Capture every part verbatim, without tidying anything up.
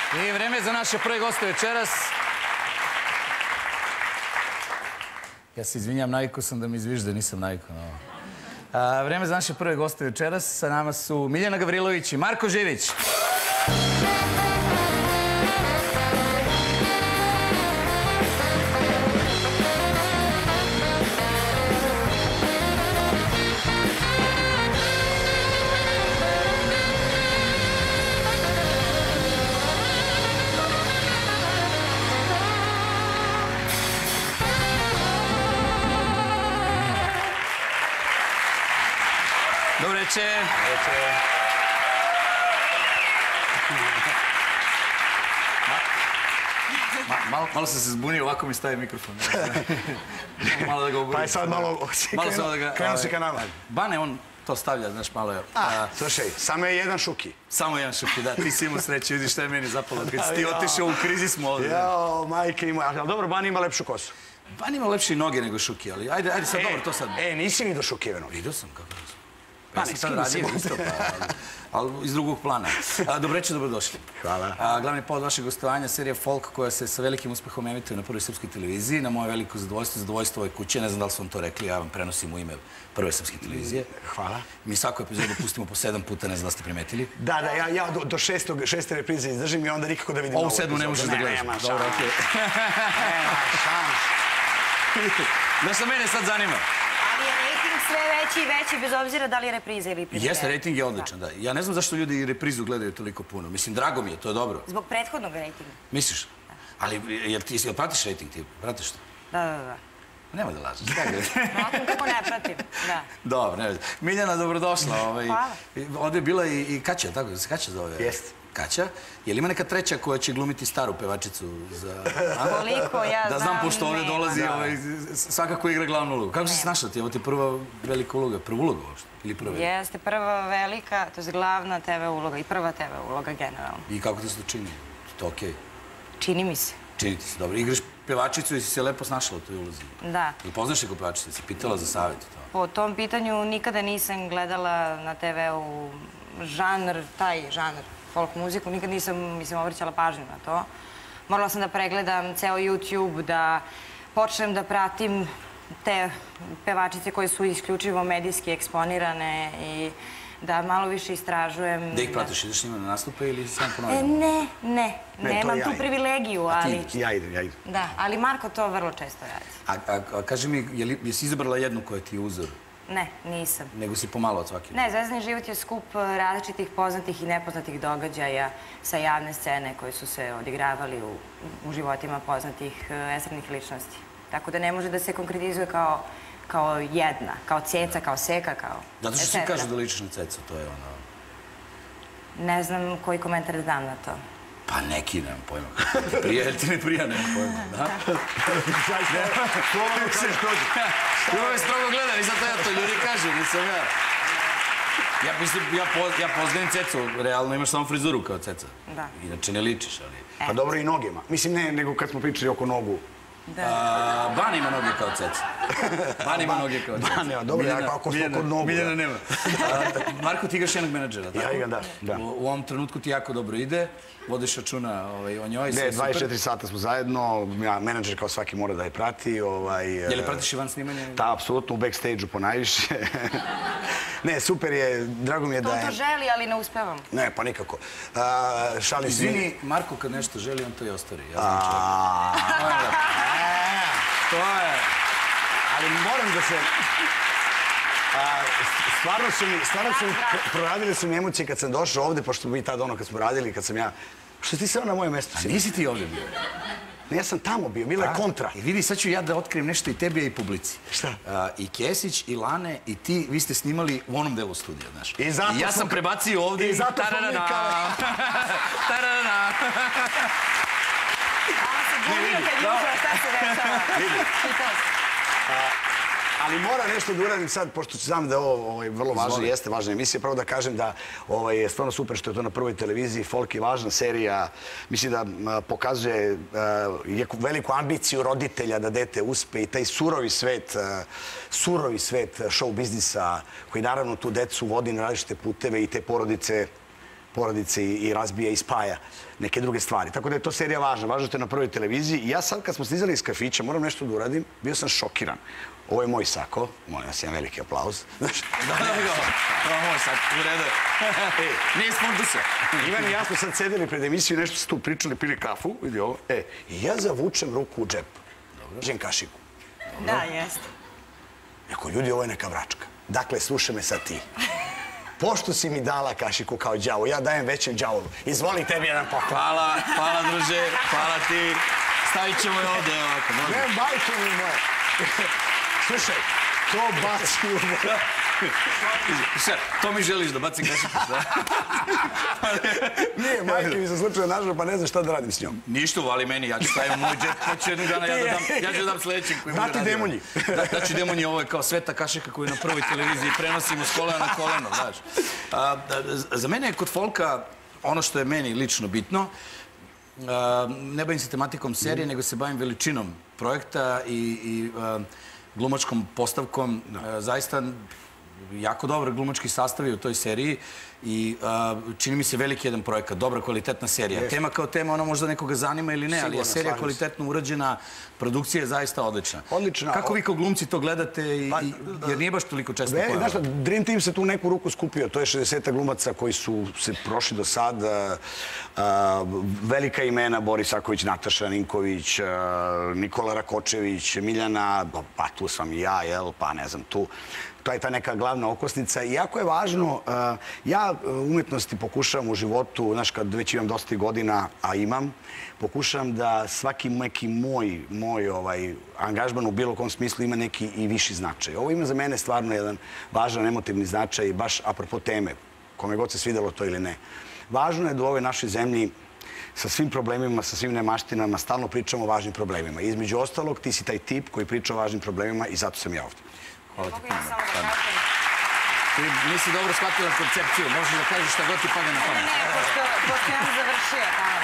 I vreme je za naše prve goste večeras. Ja se izvinjam, navikao sam da mi izvižde, nisam navikao na ovo. Vreme za naše prve goste večeras. Sa nama su Miljana Gavrilović i Marko Živić. Dobro večer. Malo sam se zbunio, ovako mi staje mikrofon. Malo da ga oburim. Pa je sad malo krenuo si ka nama. Bane, on to stavlja, znaš, malo je... Slušaj, samo je jedan Šuki. Samo jedan Šuki, da. Ti si imao sreće, vidiš šta je meni zapalo. Kad si ti otišao u krizi smo ovdje. Jao, majke ima. Ali dobro, Bane ima lepšu kosu. Bane ima lepše noge nego Šuki, ali ajde, ajde sad, dobro, to sad... E, nisi vidio Šukijeve noge? Vidio sam, kako nisam. Ja sam sad radio isto, ali iz drugog plana. Dobreće, dobrodošli. Hvala. Glavni povod vašeg gostovanja je serija Folk koja se sa velikim uspehom emituje na Prvoj srpskoj televiziji. Na moje veliko zadovoljstvo, zadovoljstvo ove kuće. Ne znam da li su vam to rekli, ja vam prenosim u ime Prve srpske televizije. Hvala. Mi svaku epizodu pustimo po sedam puta, ne znam da ste primetili. Da, da, ja do šeste reprize izdržim i onda nikako da vidim novu epizodu. Ovu sedmu ne možeš da gledaš. Nema Dobro, okej. Nema šans. Znaš šta mene sad zanima? Ali je rejting sve veći i veći, bez obzira da li je repriza ili priprema. Jeste, rejting je odličan, da. Ja ne znam zašto ljudi reprizu gledaju toliko puno. Mislim, drago mi je, to je dobro. Zbog prethodnog rejtinga. Misliš? Ali, jel ti pratiš rejting, ti pratiš to? Da, da, da. Nema da lažeš. Pratim kako ne pratim, da. Dobro, ne vezi. Miljana, dobrodošla. Hvala. Ovdje je bila i Kaća, tako da se Kaća zove? Jeste. Kaća. Je li ima neka treća koja će glumiti staru pevačicu za... Koliko ja znam, da znam, pošto ovdje nema. dolazi, svakako igra glavnu ulogu. Kako si se snašla ti? Ovo ti je prva velika uloga, prva uloga uopšte? Ili prva velika? Jeste prva velika, to je glavna te ve uloga i prva te ve uloga generalno. I kako ti se to čini? To je okej? Čini mi se. Čini ti se, dobro. Igraš pevačicu i si se lepo snašla u toj ulozi. Da. Ili poznaš neku pevačicu? Si pitala za savjet? Po tom pitanju nikada nisam gledala na te veu žanr, taj žanr, folk muziku, nikad nisam, mislim, obraćala pažnju na to. Morala sam da pregledam ceo YouTube, da počnem da pratim te pevačice koje su isključivo medijski eksponirane i da malo više istražujem. Da ih pratiš, ideš njima na nastupe ili sam po novinu? Ne, ne, nemam tu privilegiju, ali... Ja idem, ja idem. Da, ali Marko to vrlo često radi. A kaži mi, jesi izabrala jednu koja ti je uzor? Ne, nisam. Nego si pomalo od svake? Ne, Zvezdani život je skup različitih poznatih i nepoznatih događaja sa javne scene koji su se odigravali u životima poznatih estradnih ličnosti. Tako da ne može da se konkretizuje kao jedna, kao Ceca, kao Seka, kao... Zato što svi kažu da ličiš na Cecu, to je ono... Ne znam koji komentar da dam na to. Pa neki, nemam pojma. Prija, jel ti ne prija, nemam pojma, da? Ovo je strogo gledam, nisam to ja, to ljudi kažu, nisam ja. Ja poznajem Cecu, realno imaš samo frizuru kao Ceca. Da. Inače ne ličiš, ali... Pa dobro i nogima. Mislim, ne, nego kad smo pričali oko nogu. Ban ima noge kao Ceca. Ban ima noge kao Ceca. Ban ima, dobro, ja ako smo kod nogu. Miljana nema. Marko, ti igraš jednog menadžera, tako? Ja igram, da. U ovom trenutku ti jako dobro ide, vodiš računa o njoj. Ne, dvadeset četiri sata smo zajedno, menadžer kao svaki mora da je prati. Je li pratiš i van snimanja? Da, apsolutno, u backstage-u ponajviše. Ne, super je, drago mi je da je... To to želi, ali ne uspevam. Ne, pa nikako. Šalim se... Izvini, Marko kad nešto želi, on to i ostvari. Ja znam čovjek. To je... Ali moram da se... Stvarno su mi... Stvarno su mi... Proradili su mi emocije kad sam došao ovde, pošto mi tada ono kad smo radili, kad sam ja... Što ti se na moje mesto? A nisi ti ovde bio? Ne, ja sam tamo bio, bila je kontra. I vidi, sad ću ja da otkrijem nešto i tebi, i publici. Šta? I Kesić, i Lane, i ti, vi ste snimali u onom delu studija, znaš. I zato I ja sam prebacio ovdje i... zato smo mi kao... Tararana! Ali mora nešto da uradim sad, pošto znam da je ovo vrlo važno, jeste važna emisija. Prvo da kažem da je stvarno super što je to na Prvoj televiziji. Folk je važna serija. Mislim da pokazuje veliku ambiciju roditelja da dete uspe i taj surovi svet, surovi svet show biznisa koji naravno tu decu vodi na različite puteve i te porodice porodice i razbija i spaja neke druge stvari. Tako da je to serija važna. Važno je na prvoj televiziji. I ja sad kad smo stizali iz kafića, moram nešto da uradim, bio sam šokiran. Ovo je moj sako. Molim vas, jedan veliki aplauz. Da, da, da. Ovo moj sako, u redu. Nije spuntusa. Ivan i ja smo sad sedeli pred emisiju i nešto su tu pričali, pili kafu, vidi ovo. E, i ja zavučem ruku u džep. Žem kašiku. Da, jeste. Eko, ljudi, ovo je neka vračka. Dakle, slušaj me sad ti. Pošto si mi dala kašiku kao đavo, ja dajem većem đavolu. Izvoli tebi jedan poklon. Hvala, hvala druže, hvala ti. Stavit ćemo je ovde ovako. Ne, bajke mi moje. Slušaj, to baci u moje. To mi želiš da bacim kašiku, šta? Nije, majke mi se slučajno našla, pa ne znam šta da radim s njom. Ništa, vali meni, ja ću stavim u moj džep, pa ću jednog dana ja ću dam sledećem koji bude radio. Dati demonji. Daću demonji, ovo je kao sveta kašika koju na prvoj televiziji prenosimo s kolena na koleno, znaš. Za mene je kod folka ono što je meni lično bitno, ne bavim se tematikom serije, nego se bavim veličinom projekta i glumačkom postavkom. Zaista jako dobar glumački sastav je u toj seriji i čini mi se veliki jedan projekat, dobra kvalitetna serija. Tema kao tema, ona možda nekoga zanima ili ne, ali je serija kvalitetno urađena, produkcija je zaista odlična. Odlična. Kako vi kao glumci to gledate, jer nije baš toliko često pojavljeno? Znaš šta, Dream Team se tu neku ruku skupio, to je šezdeset glumaca koji su se prošli do sad, velika imena, Boris Aković, Nataša Ninković, Nikola Rakočević, Miljana, pa tu sam i ja, jel, pa ne znam, tu. To je ta neka glavna okosnica. I jako je važno, ja umetnosti pokušavam u životu, znaš, kad već imam dosta godina, a imam, pokušavam da svaki neki moj, moj angažman u bilo kom smislu ima neki i viši značaj. Ovo ima za mene stvarno jedan važan emotivni značaj, baš apropo teme, kome god se svidelo to ili ne. Važno je da u ovoj našoj zemlji sa svim problemima, sa svim nemaštinama, stalno pričamo o važnim problemima. Između ostalog, ti si taj tip koji priča o važnim problemima i zato sam ja ovdje. Hvala ti puno. Ti nisi dobro shvatila koncepciju, možeš da kažeš šta god ti pada na pamet. Ne, pošto ja završio.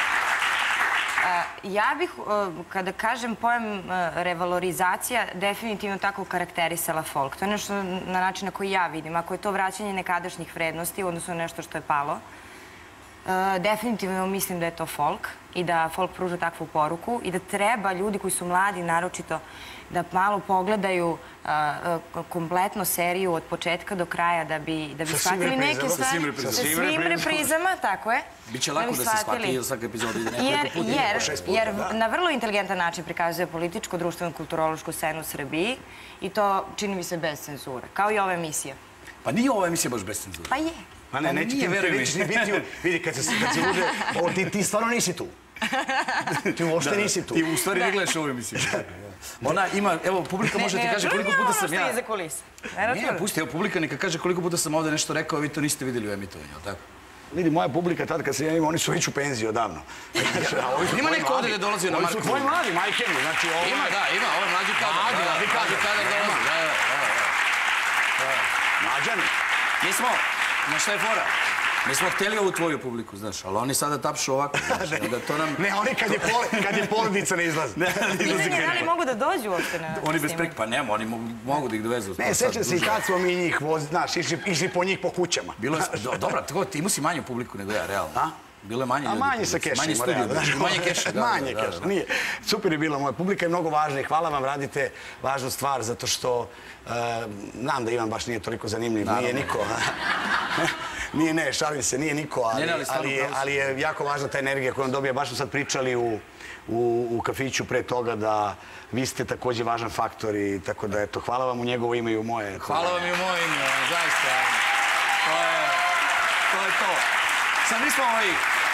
Ja bih, kada kažem pojam revalorizacija, definitivno tako karakterisala folk. To je nešto na način na koji ja vidim. Ako je to vraćanje nekadašnjih vrednosti, odnosno nešto što je palo, definitivno mislim da je to folk i da folk pruža takvu poruku i da treba ljudi koji su mladi, naročito, da malo pogledaju kompletno seriju od početka do kraja da bi shvatili neke stvari. Sa svim reprizama, tako je. Biće lako da se shvati ili svaka epizoda ide nekoliko puta. Jer na vrlo inteligentan način prikazuje političko, društveno, kulturološku scenu u Srbiji i to čini mi se bez cenzure, kao i ova emisija. Pa nije ova emisija baš bez cenzure. Pa je. Pa ne, neće ti biti, vidi, kad se uđe, ti stvarno nisi tu. Ti uopšte nisi tu. Ti u stvari ne gledaš ovu emisiju. Ona ima, evo, publika može ti kaže koliko puta sam ja... Ne, ne, ono što je iza kulisa. Ne, pusti, evo, publika neka kaže koliko puta sam ovde nešto rekao, a vi to niste vidjeli u emitovanju, tako? Vidi, moja publika tad kad se ja imam, oni su već u penziji odavno. Ima neko ovde da dolazi na Markovu? Oni su tvoji mladi, majke mi, znači ovo... Ima, da, ima, ovo je mlađi kadar. Mlađi kadar dolazi, da, da, da. Mlađani. Mi smo, na šta je fora? Mi smo hteli ovu tvoju publiku, znaš, ali oni sada tapšu ovako, znaš, da to nam... Ne, oni kad je porodica ne izlazi. Pitanje je da li mogu da dođu uopšte na snimak? Oni bez prek, pa nema, oni mogu da ih dovezu. Ne, sećam se i kad smo mi njih, znaš, išli po njih po kućama. Bilo je, dobra, tako, ti imao si manju publiku nego ja, realno. A? Bilo je manje ljudi. A manje sa kešima, manje studio, manje keša. Manje keša, nije. Super je bila moja publika, je mnogo važna i hvala vam, radite važnu stvar, zato što znam da Ivan baš nije toliko zanimljiv, nije niko. Nije, ne, šalim se, nije niko, ali je jako važna ta energija koju on dobija. Baš smo sad pričali u kafiću pre toga da vi ste također važan faktor i tako da, eto, hvala vam u njegovo ime i u moje. Hvala vam i u moje ime, zaista. To je to. Sad mi smo ovaj...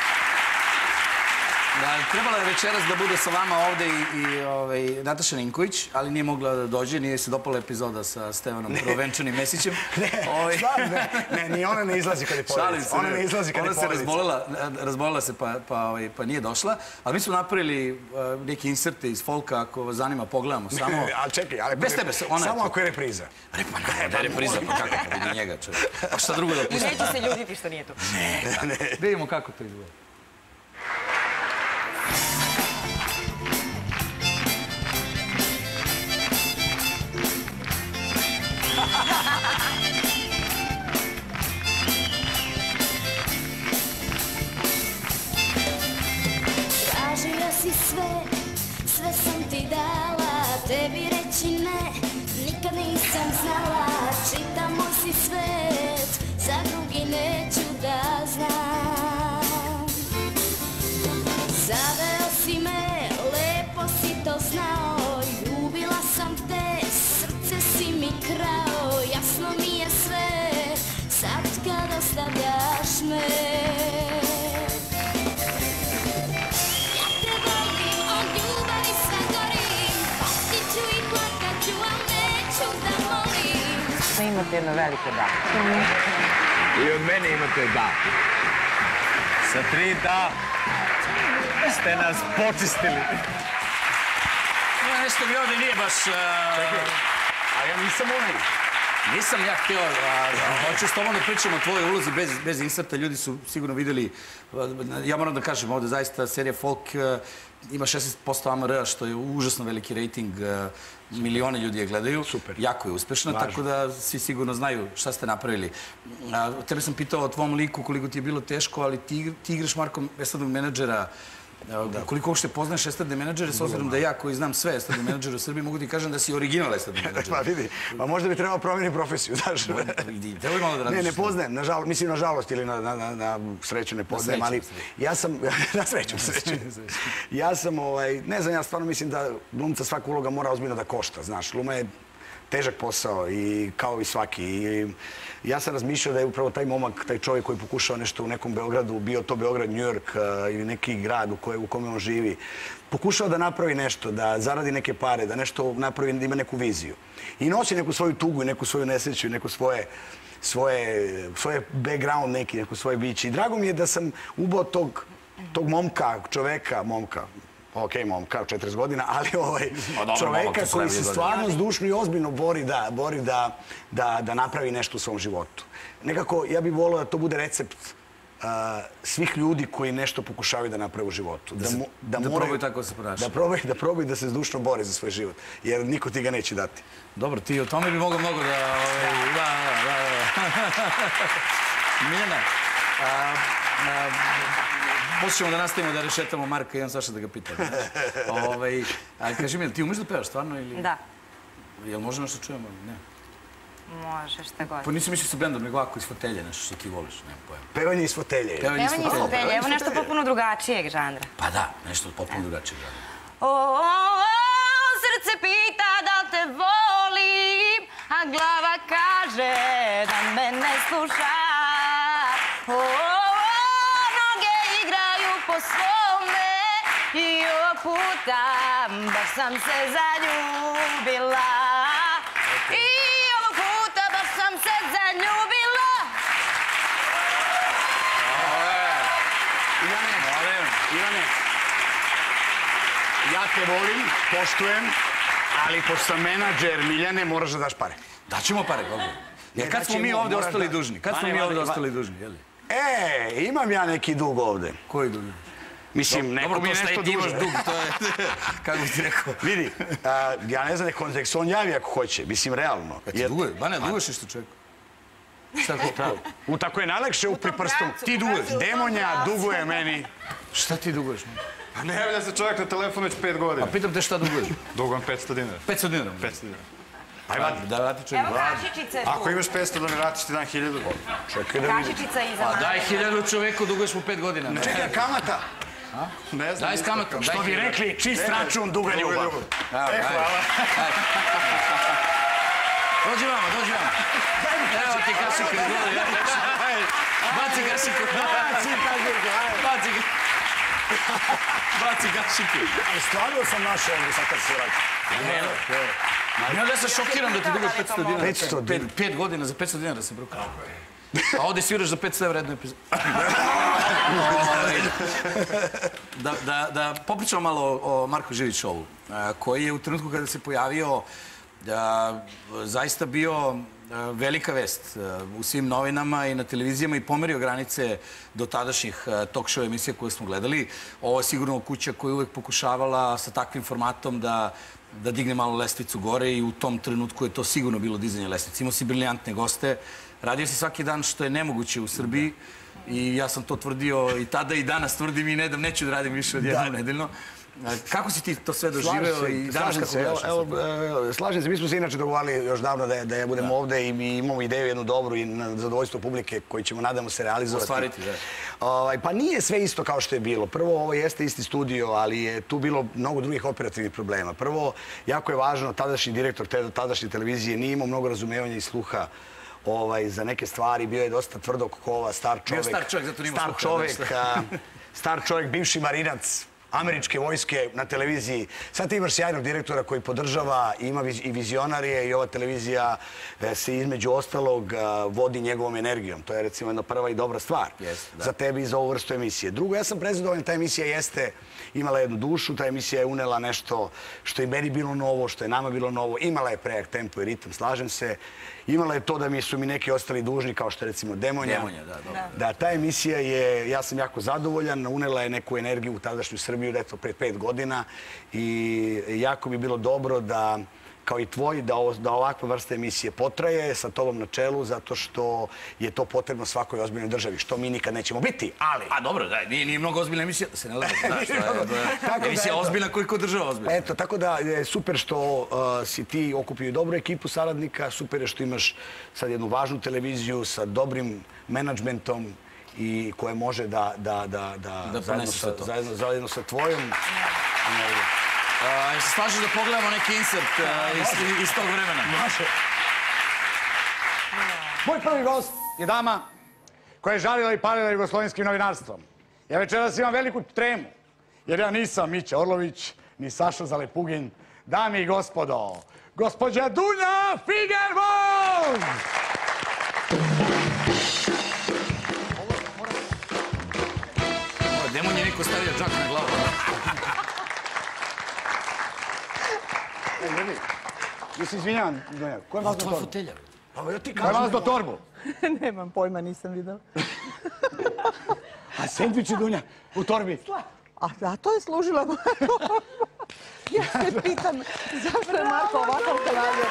Trebala je večeras da bude sa vama ovde i Nataša Ninković, ali nije mogla da dođe, nije se dopala epizoda sa Stevanom Prvovenčanim Mesićem. Ne, ne, ni ona ne izlazi kad je porodica. Ona ne izlazi kad je porodica. Ona se razbolila se pa nije došla, ali mi smo napravili neke inserte iz folka, ako vas zanima, pogledamo samo. Ali čekaj, samo ako je repriza. Pa ne, da je repriza, pa kako kad vidi njega čovjek. Pa šta drugo da pustimo? I neće se ljuditi što nije tu. Ne, ne. Vidimo kako to izgleda. si sve, sve sam ti dala, tebi reći ne, nikad nisam znala. Čitamo si svet, za drugi neću da znam. Zaveo si me, lepo si to znao, ljubila sam te, srce si mi krao, jasno mi je sve, sad kad ostavljaš me. Ja te volim, od ljubavi sve gorim, patit ću i plakat ću, al neću da molim. Imate jedno veliko da. I od mene imate da. Sa tri da ste nas počistili. Nešto mi ovdje nije baš... A ja nisam onaj. Nisam ja htio, hoću s tobom da pričam o tvojoj ulozi bez inserta, ljudi su sigurno vidjeli, ja moram da kažem ovdje, zaista serija Folk ima šesnaest posto A M R-a, što je užasno veliki rejting, milione ljudi je gledaju, jako je uspešna, tako da svi sigurno znaju šta ste napravili. Tebe sam pitao o tvom liku koliko ti je bilo teško, ali ti igraš Marko estradnog menadžera. Koliko uopšte poznaješ estradne menadžere, s obzirom da ja koji znam sve estradne menadžere u Srbiji, mogu ti kažem da si original estradni menadžer. Pa vidi, pa možda bi trebao promijeniti profesiju, znaš. Treboj malo da radiš. Ne, ne poznajem, mislim na žalost ili na sreću ne poznajem, ali ja sam, na sreću, sreću. Ja sam, ne znam, ja stvarno mislim da glumca svaka uloga mora ozbiljno da košta, znaš, gluma je težak posao i kao i svaki. Ja sam razmišljao da je upravo taj momak, taj čovjek koji pokušao nešto u nekom Beogradu, bio to Beograd, New York ili neki grad u kome on živi, pokušao da napravi nešto, da zaradi neke pare, da nešto napravi, da ima neku viziju. I nosi neku svoju tugu i neku svoju nesreću i neku svoje svoje background neki, neku svoje biće. I drago mi je da sam ubao tog momka, čoveka, momka, ok, momka, četrdeset godina, ali čoveka koji se stvarno zdušno i ozbiljno bori da napravi nešto u svom životu. Nekako, ja bih volio da to bude recept svih ljudi koji nešto pokušavaju da naprave u životu. Da probaju tako se ponašati. Da probaju da se zdušno bore za svoj život, jer niko ti ga neće dati. Dobro, ti o tome bi mogao mnogo da... Da, da, da. Miljana, poslije ćemo da nastavimo da rešetamo Marka i imam Saša da ga pitam. Kaži mi, ti umeš da pevaš stvarno ili... Da. Jel može nešto čujemo? Ne. Može, šta god. Pa nisam mislio sa bendom, nego ako iz fotelje, nešto što ti voliš, nema pojma. Pevanje iz fotelje. Pevanje iz fotelje, evo nešto potpuno drugačijeg žanra. Pa da, nešto potpuno drugačijeg žanra. O, srce pita da te volim, a glava kaže da me ne sluša. O, noge igraju po svome i ovog puta baš sam se zaljubila. I ovog puta baš sam se zaljubila. Ivane, Ivane, ja te volim, poštujem, ali pošto sam menadžer Miljane, moraš da daš pare. Daćemo pare, dobro. Jer kad smo mi ovdje ostali dužni? Kad smo mi ovdje ostali dužni, jel? E, imam ja neki dug ovdje. Koji dug? Mislim, neko mi je nešto duže. Dobro, to šta je ti imaš dug, to je, kako bi ti rekao. Vidi, ja ne znam nek kontekst, on javi ako hoće, mislim, realno. Kad ti duguje? Ba ne, duguješ išto čovjeku. Šta ko? U tako je najlakše u priprstom. Ti duguješ. Demonja duguje meni. Šta ti duguješ? Pa ne javlja se čovjek na telefonu već pet godina. A pitam te šta duguješ? Dugujem petsto dinara. petsto dinara? petsto dinara. Ajde, da vrati čovjek. Evo kašičica je tu. Ako imaš petsto da mi vratiš ti dan hiljadu. Kašičica je iza Pa mene. daj hiljadu čovjeku, duguješ mu pet godina. Čekaj, kamata. Ne znam. Daj s kamatom. Što bi rekli, čist račun, duga ljubav. E, hvala. Dođi vama, dođi vama. Evo ti kašiku izvoli. Baci kašiku. Baci kašiku. Baci kašiku. Ali stvarno sam našao ovdje sad kad se vraća. Ja da sam šokiran da ti duguješ petsto dinara. petsto dinara. Pet godina za petsto dinara se brukao. A ovdje sviraš za petsto evra jednu epizodu. Da popričamo malo o Marku Živić-Šovu, koji je u trenutku kada se pojavio zaista bio velika vest u svim novinama i na televizijama i pomerio granice do tadašnjih talk show emisija koje smo gledali. Ovo je sigurno kuća koja je uvek pokušavala sa takvim formatom da da digne malo lestvicu gore i u tom trenutku je to sigurno bilo dizanje lestvice. Imao si briljantne goste, radio si svaki dan što je nemoguće u Srbiji i ja sam to tvrdio i tada i danas tvrdim i ne dam, neću da radim više od jednom nedeljno. Kako si ti to sve doživeo i danas kako gledaš? Slažem se, mi smo se inače dogovarali još davno da ja budem ovde i mi imamo ideju jednu dobru i na zadovoljstvo publike koju ćemo, nadamo se, realizovati. Ostvariti, da. Pa nije sve isto kao što je bilo. Prvo, ovo jeste isti studio, ali je tu bilo mnogo drugih operativnih problema. Prvo, jako je važno, tadašnji direktor tadašnje televizije nije imao mnogo razumevanja i sluha za neke stvari. Bio je dosta tvrdog kova, star čovek. Bio star čovek, zato nima sluha. Star čovek, star čovek, bivši marinac američke vojske na televiziji. Sad ti imaš sjajnog direktora koji podržava, ima i vizionarije i ova televizija se između ostalog vodi njegovom energijom. To je recimo jedna prva i dobra stvar za tebe i za ovu vrstu emisije. Drugo, ja sam prezadovoljan, ta emisija jeste imala jednu dušu, ta emisija je unela nešto što je meni bilo novo, što je nama bilo novo. Imala je prejak tempo i ritam, slažem se. Imala je to da mi su mi neki ostali dužni, kao što je recimo Demonja. Demonja, da, dobro. Da, ta emisija je, ja sam jako zadovoljan, unela je neku energiju u tadašnju Srbiju, eto, pred pet godina i jako bi bilo dobro da, kao i tvoj, da ovakva vrsta emisije potraje sa tobom na čelu, zato što je to potrebno svakoj ozbiljnoj državi, što mi nikad nećemo biti, ali... A dobro, da, nije mnogo ozbiljna emisija, da se ne lede, znaš, emisija ozbiljna koliko država ozbiljna. Eto, tako da je super što si ti okupio dobru ekipu saradnika, super je što imaš sad jednu važnu televiziju sa dobrim menadžmentom i koje može da zajedno sa tvojom... Se slažeš da pogledamo neki insert iz tog vremena? Može. Moj prvi gost je dama koja je žalila i palila jugoslovenskim novinarstvom. Ja večeras imam veliku tremu, jer ja nisam Mića Orlović, ni Saša Zalepugin. Dame i gospodo, gospođa Dunja Figerboom! Demon je neko stavio džak na glavu. Ja se izvinjavam, Dunja. Ko je vas do torbu? Tvoja fotelja. Ko je vas do torbu? Nemam pojma, nisam videla. A sendviči, Dunja, u torbi? A to je služila moja torba. Ja se pitam, zašto je Marko ovakav kanader?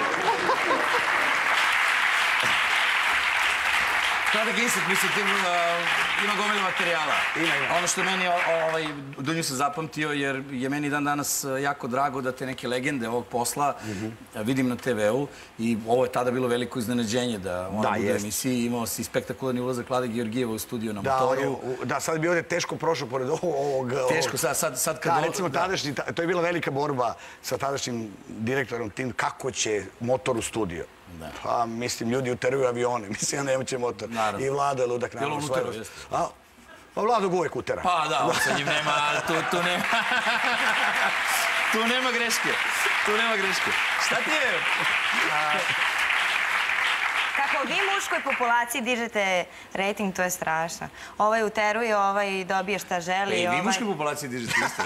Kratak insert, mislim, ima gomila materijala. Ono što meni, Dunju sam zapamtio, jer je meni dan danas jako drago da te neke legende ovog posla vidim na te ve u i ovo je tada bilo veliko iznenađenje da ona bude u emisiji. Imao si spektakularni ulazak Vlade Georgijeva u studio na Motoru. Da, sad bi ovdje teško prošao pored ovog... Teško, sad kad... Da, recimo tadašnji, to je bila velika borba sa tadašnjim direktorom tim kako će Motor u studio. Pa, mislim, ljudi uteruju avione, mislim, ja nemoće Motor. I Vlada je ludak naravno. Je li on utero, jeste? Pa Vlada uvijek utera. Pa da, on sa njim nema, tu nema... Tu nema greške, tu nema greške. Šta ti je? Kako vi muškoj populaciji dižete rating, to je strašno. Ovaj uteruje, ovaj dobije šta želi. I vi muškoj populaciji dižete isto.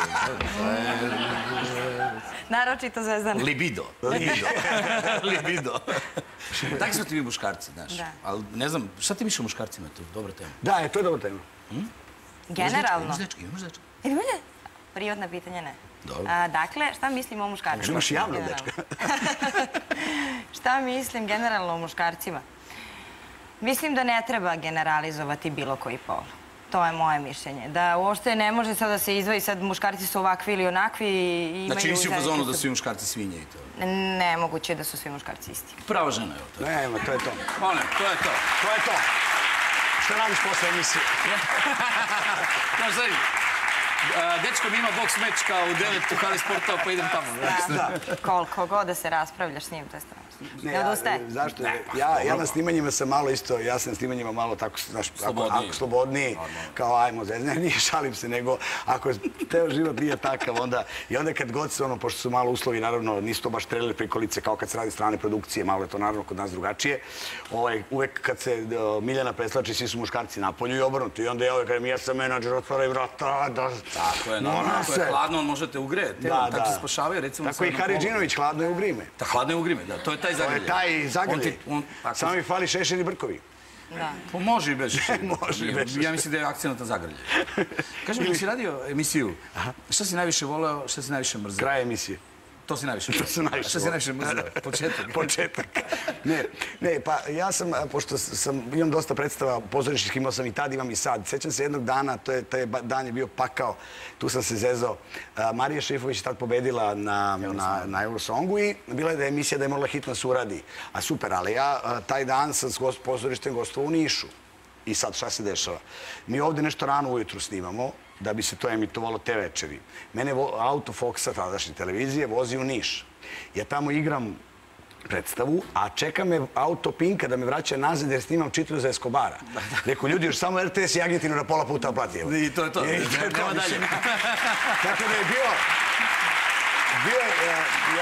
Naročito Zvezdana. Libido. Libido. Libido. Tako smo ti vi muškarci, znaš. Ali ne znam, šta ti mišli o muškarcima tu? Dobra tema. Da, to je dobra tema. Generalno. Imaš dečke, imaš dečke. Privatna pitanja ne. Dobro. Dakle, šta mislim o muškarcima? Imaš javno dečka. Šta mislim generalno o muškarcima? Mislim da ne treba generalizovati bilo koji pol. To je moje mišljenje. Da uopšte ne može sad da se izdvoji, sad muškarci su ovakvi ili onakvi i imaju... Znači nisi u fazonu da su svi muškarci svinje i to? Nemoguće je da su svi muškarci isti. Prava žena je ovo. Nema, to je to. One, to je to. To je to. Što radiš posle emisije? Znaš, znači, dečko mi ima boks meč kao u devet u hali sportova, pa idem tamo. Koliko god da se raspravljaš s njim, to je strašno. Ne odustaje? Zašto? Ja na snimanjima sam malo isto, ja sam na snimanjima malo tako, znaš, slobodniji, kao ajmo, ne, nije šalim se, nego ako teo život nije takav, onda, i onda kad god se ono, pošto su malo uslovi, naravno, nisu to baš trailer prikolice, kao kad se radi strane produkcije, malo je to naravno kod nas drugačije, uvek kad se Miljana preslači, svi su muškarci napolju i obrnuto, i onda ja uvek kažem, ja sam menadžer, otvaraj vrata, da... Tako je, ako je hladno, on možete ugrejeti, tako se spašavaju, recimo... Tako i Haridžinović, hladno je ugrime. Da, hladno je ugrime, da, to je taj zagrlje. To je taj zagrlje. Samo mi fali šešelj i brkovi. Da. Pa može i bez šešelj. Može i bez šešelj. Ja mislim da je akcent na zagrlje. Kaži mi, si radio emisiju, šta si najviše voleo, šta si najviše mrzeo? Kraj emisije. To si najviše. To su najviše. Šta si najviše mrzeo? Početak. Početak. Ne, ne, pa ja sam, pošto sam, imam dosta predstava pozorišnih, imao sam i tad, imam i sad. Sećam se jednog dana, to je, taj dan je bio pakao, tu sam se zezao. Marija Šifović je tad pobedila na, na, na Eurosongu i bila je da je emisija da je morala hitno se uradi. A super, ali ja taj dan sam s pozorištem gostovao u Nišu. I sad šta se dešava? Mi ovde nešto rano ujutru snimamo, da bi se to emitovalo te večeri. Mene auto Foxa, tadašnje televizije, vozi u Niš. Ja tamo igram predstavu, a čeka me auto Pinka da me vraća nazad jer snimam Čitru za Eskobara. Rekao, ljudi, još samo R T S i Argentinu na pola puta oplati. I to je to. Nema dalje. Tako da je bio... Bio je...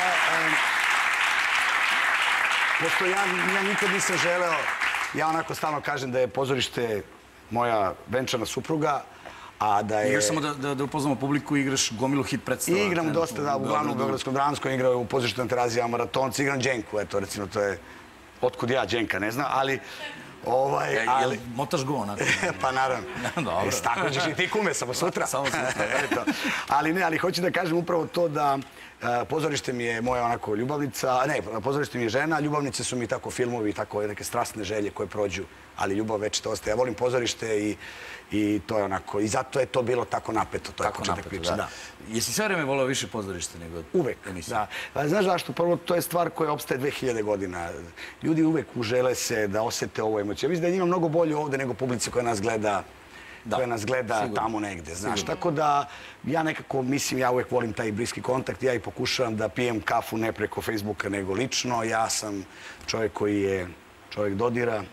Pošto ja nikad nisam želeo... Ja onako stalno kažem da je pozorište moja venčana supruga, a da je... Igraš samo da upoznamo publiku, igraš gomilu hit predstava. Igram dosta, da, uglavnom u Beogradskom Dramskom, igrao u pozorištu na Terazijama Maratonci, igram Đenku, eto, recimo, to je... Otkud ja, Đenka, ne znam, ali... Jel motaš go, onako? Pa naravno. Dobro. Tako ćeš i ti kume, samo sutra. Samo sutra. Ali ne, ali hoću da kažem upravo to da pozorište mi je moja onako ljubavnica, ne, pozorište mi je žena, ljubavnice su mi tako filmovi, tako neke strasne želje koje prođu, ali ljubav večito ostaje. Ja volim pozorište i to je onako, i zato je to bilo tako napeto, to je početak priče. Jesi sve vreme volao više pozorište nego emisije? Uvek, da. Znaš zašto? Prvo, to je stvar koja opstaje dve hiljade godina. Ljudi uvek užele se da osete ovu emociju. Ja mislim da je njima mnogo bolje ovde nego publici koja nas gleda koja nas gleda tamo negde, znaš. Tako da ja nekako, mislim, ja uvek volim taj bliski kontakt. Ja i pokušavam da pijem kafu ne preko Facebooka, nego lično. Ja sam čovjek koji je čovjek dodira.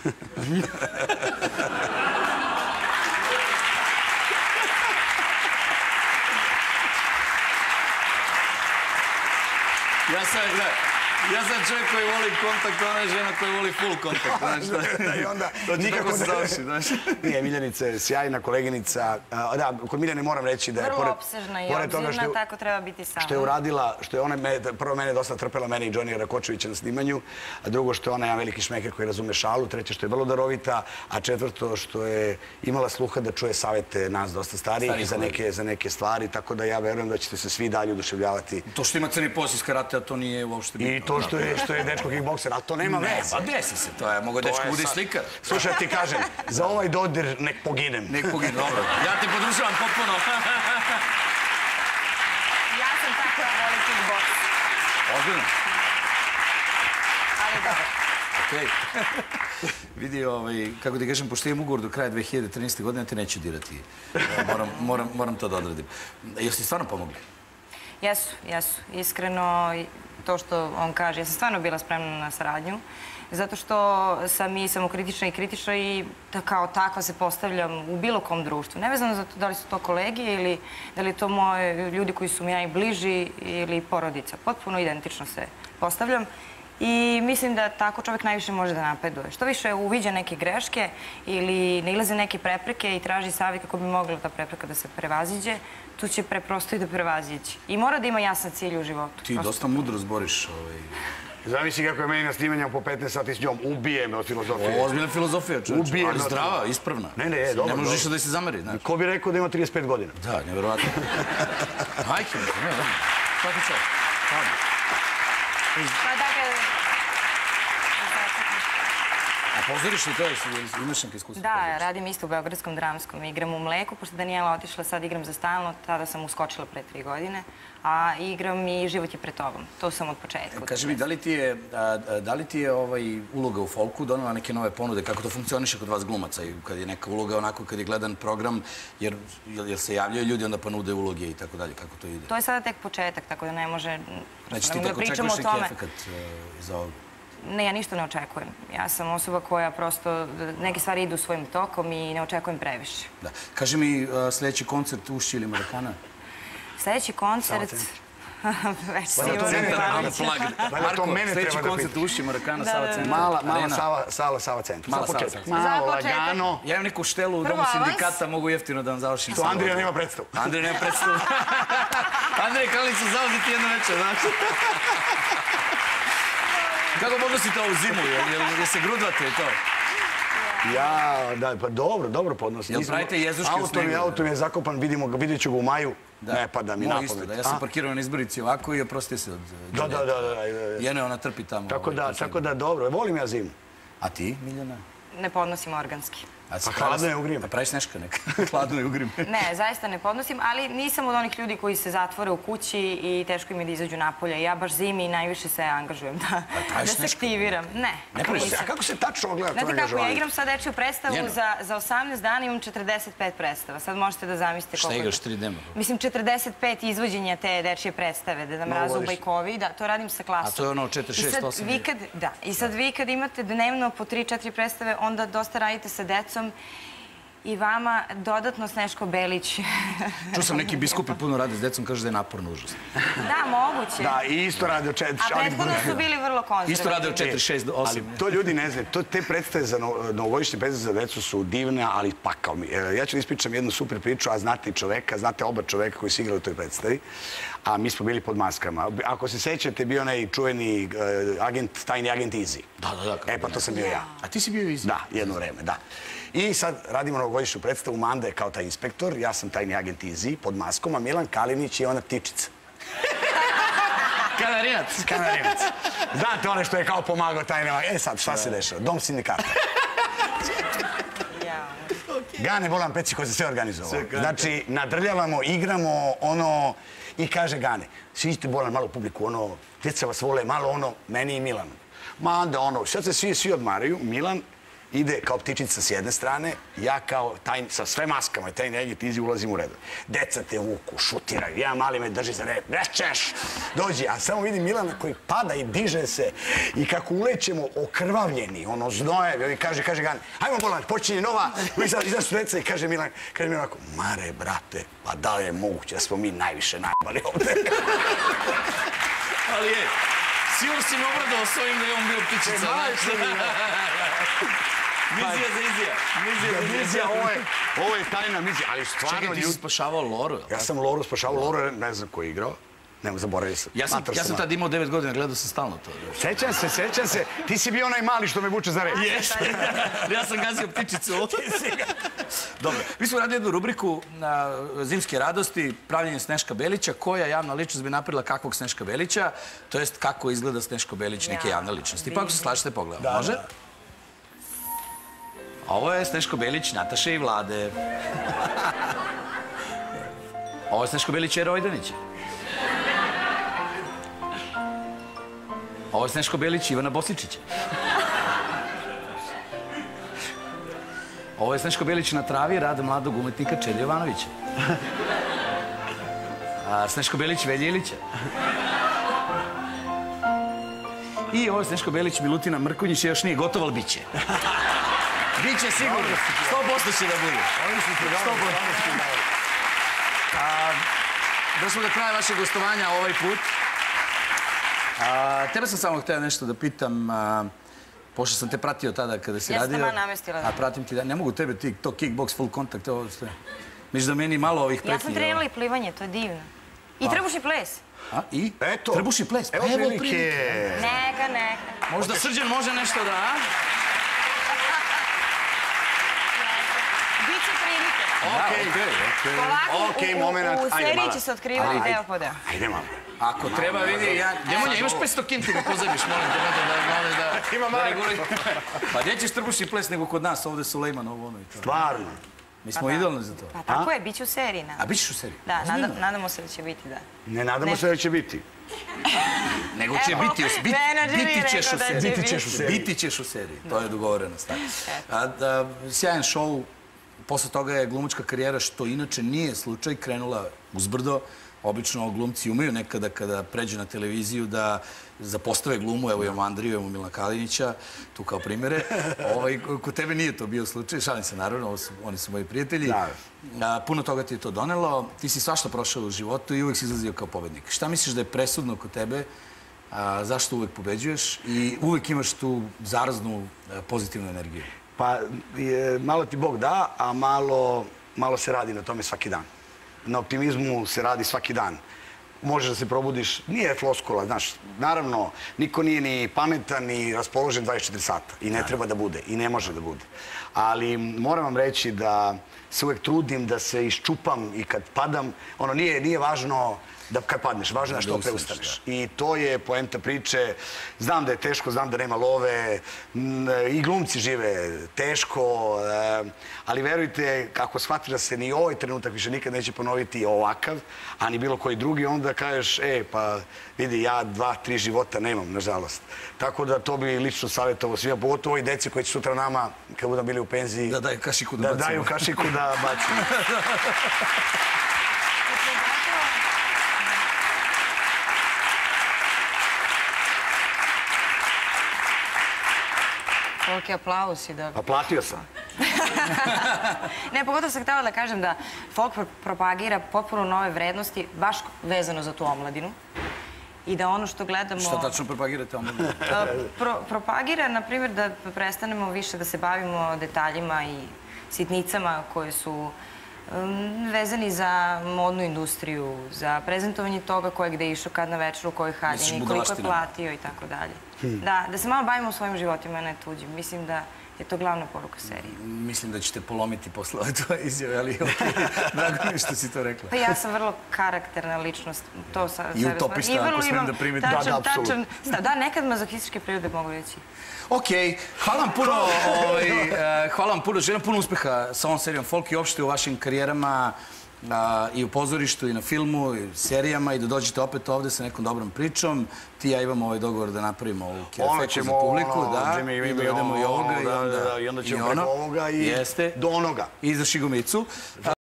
Ja sam, gledaj, ja sam čovjek koji voli kontakt, ona je žena koja voli full kontakt, znaš šta? I onda nikako se završi, znaš. Nije, Miljanica je sjajna koleginica. Da, kod Miljane moram reći da je... Vrlo opsežna i obzirna, tako treba biti sama. Što je uradila, što je ona, prvo mene dosta trpela, mene i Džonija Rakočevića na snimanju, a drugo što je ona jedan veliki šmeker koji razume šalu, treće što je vrlo darovita, a četvrto što je imala sluha da čuje savete nas dosta starijih za neke stvari, tako da ja verujem da ćete se svi dalje oduševljavati. To što ima crni pojas iz karatea, to nije uopšte bitno. I to što je dečko kickbokser, ali to nema veze. Pa desi se, to je, mogo dečko bude i slikar. Slušaj, ti kažem, za ovaj dodir nek poginem. Nek poginem, dobro. Ja te podržavam potpuno. Ja sam tako da volim kickboks. Ozbiljno? Ali dobro. Okej. Vidi, kako ti kažem, pošto imam ugovor do kraja dve hiljade trinaeste. godine, ja te neću dirati. Moram to da odradim. Jesi ti stvarno pomogli? Jesu, jesu. Iskreno, to što on kaže, ja sam stvarno bila spremna na saradnju, zato što sam i samokritična i kritična i kao takva se postavljam u bilo kom društvu. Nevezano za to da li su to kolege ili da li je to moje ljudi koji su mi ja i bliži ili porodica. Potpuno identično se postavljam i mislim da tako čovjek najviše može da napreduje. Što više uviđa neke greške ili ne ilaze neke prepreke i traži savjet kako bi mogla ta prepreka da se prevaziđe, tu će preprosto i da prevazići. I mora da ima jasan cilj u životu. Ti dosta mudro zboriš. Zamisli kako je meni na snimanju po petnaest sati s njom. Ubije me od filozofije. Ozbiljna filozofija, čovječ. Ali zdrava, ispravna. Ne, ne, dobro. Ne možeš više da se zameri. Ko bi rekao da ima trideset pet godina? Da, nevjerovatno. Majke, ne, da. Svaki čas. Pa dakle... A pozoriš li to? Imaš neke iskustva? Da, radim isto u Beogradskom Dramskom. Igram u Mleku, pošto Danijela otišla, sad igram za stalno. Tada sam uskočila pre tri godine. A igram i Život je pred tobom. To sam od početka. Kaži mi, da li ti je uloga u Folku donela neke nove ponude? Kako to funkcioniše kod vas glumaca? Kad je neka uloga onako, kad je gledan program, jer se javljaju ljudi, onda ponude uloge i tako dalje. Kako to ide? To je sada tek početak, tako da ne može... Znači ti tako očekuješ neki efekat za ovo? Ne, ja ništa ne očekujem. Ja sam osoba koja prosto, neke stvari idu svojim tokom i ne očekujem previše. Da. Kaži mi, sljedeći koncert Ušći ili Marakana? Sljedeći koncert... Već sigurno ne pamet. Marko, sljedeći koncert Ušći, Marakana, Sava centar. Mala sala, Sava centar. Mala Sava centar. Malo, lagano. Ja imam neku štelu u domu sindikata, mogu jeftino da vam završim. To Andrija nema predstavu. Andrija nema predstavu. Andrija Kraljica zauzeti jedno večer, znaš. Kako podnosite ovu zimu? Jel se grudvate i to? Ja, da, pa dobro, dobro podnosim. Jel pravite jezuške u snegu? Auto mi je zakopan, vidjet ću ga u maju. Ne pada mi na pamet. Moj isto, da. Ja sam parkirao na Izborici ovako i oprostio se od... Da, da, da. Jene, ona trpi tamo. Tako da, dobro. Volim ja zimu. A ti, Miljana? Ne podnosim organski. Pa hladno je ugrijem. A praviš Sneška neka? Hladno je ugrijem. Ne, zaista ne podnosim, ali nisam od onih ljudi koji se zatvore u kući i teško im je da izađu napolje. Ja baš zimi najviše se angažujem da se aktiviram. Ne. A kako se tačno ogleda to angažovanje? Znate kako, ja igram sad dečju predstavu, za osamnaest dana imam četrdeset pet predstava. Sad možete da zamislite koliko... Šta igraš, tri dnevno? Mislim, četrdeset pet izvođenja te dečje predstave, Deda Mraza u Bajkovi. Da, to radim sa klasom. A to je ono četiri, šest, osam? Da. I sad vi kad imate dnevno po tri četiri predstave, onda dosta radite sa decom. I vama dodatno Sneško Belić. Čuo sam neki biskupi puno rade s decom, kaže da je naporno užasno. Da, moguće. Da, i isto rade od četiri... A prethodno su bili vrlo konzervativni. Isto rade od četiri, šest, osam. Ali to ljudi ne znaju. Te predstave za novogodišnje predstave za decu su divne, ali pakao mi. Ja ću da ispričam jednu super priču, a znate i čoveka, znate oba čoveka koji su igrali u toj predstavi, a mi smo bili pod maskama. Ako se sećate, bio onaj čuveni agent, tajni agent Easy. Da, da, da. E, pa to sam bio ja. A ti si bio Easy? Da, jedno vreme, da. I sad radimo novogodišnju predstavu, Manda je kao taj inspektor, ja sam tajni agent Easy pod maskom, a Milan Kalinić je ona ptičica. Kanarinac. Kanarinac. Znate one što je kao pomagao tajni agent. E sad, šta se dešava? Dom sindikata. Gane Bolan Peci koji se sve organizovao. Znači, nadrljavamo, igramo, ono... I kaže Gane, sviđite Bolan malo publiku, ono, djeca vas vole, malo ono, meni i Milanu. Manda, ono, sad se svi, svi odmaraju, Milan ide kao ptičica s jedne strane, ja kao tajn, sa sve maskama i tajni agent Easy ulazim u redu. Deca te vuku, šutiraju, jedan mali me drži za rep, nećeš, dođi. A samo vidim Milana koji pada i diže se i kako ulećemo okrvavljeni, ono znojevi, i kaže, kaže Gane, hajmo Bolan, počinje nova, iza su deca i kaže Milan, kaže Milan ovako, Mare, brate, pa da li je moguće da smo mi najviše najbali ovde? Ali je, sigurno si mi obradao s ovim da je on bio ptičica. Mizija za Izija. Mizija za Izija. Ovo je tajna mizija, ali stvarno... Čekaj, ti si spašavao Loru, jel' Ja sam Loru spašavao. Loru ne znam ko je igrao. Nemo, zaboravio sam. Ja sam tad imao devet godina, gledao sam stalno to. Sećam se, sećam se. Ti si bio onaj mali što me vuče za rep. Jeste. Ja sam gazio ptičicu. Dobro. Mi smo radili jednu rubriku na Zimske radosti, pravljenje Sneška Belića. Koja javna ličnost bi napravila kakvog Sneška Belića? To jest kako izgleda Sneško Belić neke javne ličnosti. Pa ako se slažete, pogledamo. Može? Ovo je Sneško Belić, Nataše i Vlade. Ovo je Sneško Belić Era Ojdanića. Ovo je Sneško Belić Ivana Bosičića. Ovo je Sneško Belić na travi, rad mladog umetnika Čede Jovanovića. Sneško Belić Velje Ilića. I ovo je Sneško Belić Milutina Mrkonjić, još nije gotovo, ali bit će. Biće sigurno. sto posto će da bude. sto posto. Došli smo do kraja vašeg gostovanja ovaj put. Tebe sam samo htio nešto da pitam, pošto sam te pratio tada kada si radio. Ja sam te namestila. A pratim ti da, ne mogu tebe ti, to kickbox, full contact, ovo što je. Misliš da meni malo ovih pretnji. Ja sam trenirala i plivanje, to je divno. I trbušni ples. A, i? Eto. Trbušni ples. Evo prilike. Neka, neka. Možda Srđan može nešto da... Biće prilike. Okej, okej. Polako, moment. u seriji će se otkrivati deo po deo. Ajde malo. Ako treba, vidi, ja... Demonja, imaš petsto kinti da pozabiš, molim te, da... da... Ima malo. Pa gdje ćeš trbušni ples nego kod nas, ovde Sulejman, ovo ono i to. Stvarno. Mi smo idolni za to. Pa tako je, bit će u seriji. A bit ćeš u seriji? Da, nadamo se da će biti, da. Ne nadamo se da će biti. Nego će biti, biti ćeš u seriji. Biti ćeš u seriji. Biti ćeš u seriji, to je dogovorenost. Sjajan šou, posle toga je glumačka karijera, što inače nije slučaj, krenula uzbrdo. Obično glumci umeju nekada kada pređu na televiziju da zapostave glumu, evo imamo Andriju, imamo Milana Kalinića, tu kao primjere. Kod tebe nije to bio slučaj, šalim se naravno, oni su moji prijatelji. Puno toga ti je to donelo, ti si svašta prošao u životu i uvijek si izlazio kao pobednik. Šta misliš da je presudno kod tebe, zašto uvijek pobeđuješ i uvijek imaš tu zaraznu pozitivnu energiju? Pa malo ti Bog da, a malo se radi na tome svaki dan. Na optimizmu se radi svaki dan. možeš da se probudiš. Nije floskula, znaš, naravno, niko nije ni pametan ni raspoložen dvadeset četiri sata i ne treba da bude i ne može da bude. Ali moram vam reći da se uvek trudim da se iščupam i kad padam, ono, nije, nije važno da kad padneš, važno je što preustaneš. I to je poenta priče. Znam da je teško, znam da nema love, i glumci žive teško, ali verujte, kako shvatiš da se ni ovaj trenutak više nikad neće ponoviti ovakav, a ni bilo koji drugi, onda kažeš, e, pa vidi, ja dva, tri života nemam, nažalost. Tako da to bi lično savjetovao svima, pogotovo i deci koji će sutra nama, kad budemo bili u penziji, da daju kašiku da bacimo. Da daju kašiku da bacimo. Koliki aplauz si da... Pa platio sam. Ne, pogotovo sam htjela da kažem da folk propagira potpuno nove vrednosti, baš vezano za tu omladinu. I da ono što gledamo... Šta tačno propagirate omladinu? Propagira, na primjer, da prestanemo više da se bavimo detaljima i sitnicama koje su vezani za modnu industriju, za prezentovanje toga ko je gde išao, kad na večeru, u kojoj haljini, koliko je platio i tako dalje. Da, da se malo bavimo svojim životima, ne tuđim. Mislim da je to glavna poruka serije. Mislim da ćete polomiti posle ove tvoje izjave, ali drago mi što si to rekla. Pa ja sam vrlo karakterna ličnost. I utopista, ako smijem da primiti. Da, da, apsolutno. Da, nekad mazohističke prirode mogu reći. Ok, hvala vam puno, hvala vam puno, želim puno uspeha sa ovom serijom Folk i uopšte u vašim karijerama i u pozorištu i na filmu i serijama i da dođete opet ovde sa nekom dobrom pričom. Ti i ja imamo ovaj dogovor da napravimo ovu kjefeku za publiku, da, i dovedemo i ovoga i onda i onda ćemo preko ovoga i do onoga. I za Šigomicu.